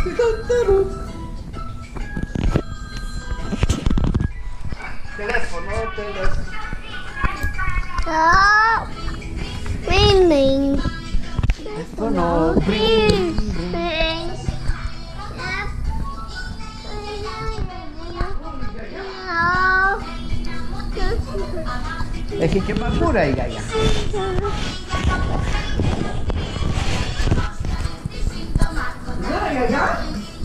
Telefono, telefono. Ring, ring. Telefono, ring. Έχει και μπαμπούρα η γιαγιά. Ναι, γιαγιά.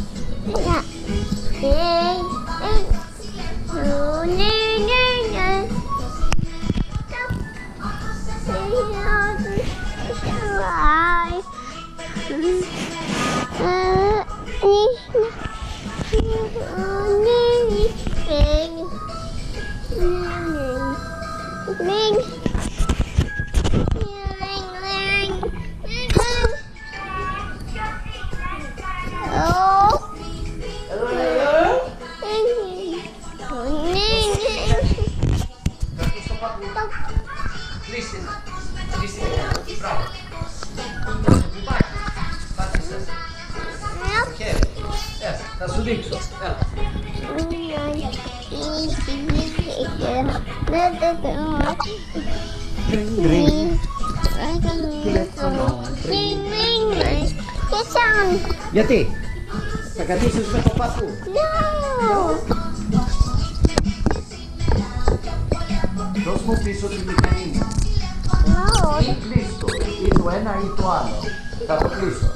Θα σου δείξω. Γιατί? Θα καθίσεις με το παππού. Δώσ' μου πίσω τη μηχανή μου. Ή κλείστο, ή το ένα ή το άλλο. Θα το κλείσω.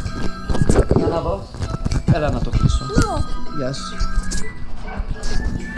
Για να δω. Έλα να το κλείσω. Γεια σου.